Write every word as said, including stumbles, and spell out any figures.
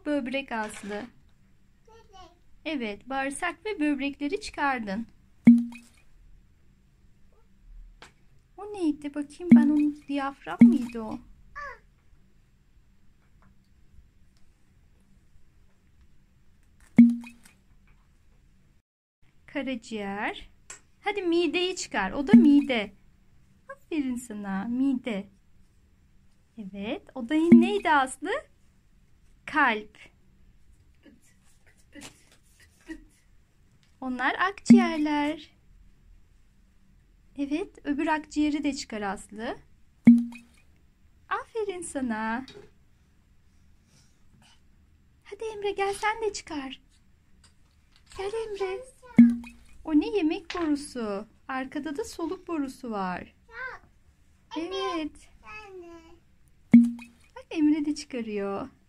O böbrek Aslı. Evet, bağırsak ve böbrekleri çıkardın. O neydi? Bakayım ben, onun diyafram mıydı o? Karaciğer. Hadi mideyi çıkar. O da mide. Aferin sana. Mide. Evet. O da neydi Aslı? Kalp. Onlar akciğerler. Evet. Öbür akciğeri de çıkar Aslı. Aferin sana. Hadi Emre, gel sen de çıkar. Gel Emre. O ne? Yemek borusu. Arkada da soluk borusu var. Evet. Bak Emre de çıkarıyor.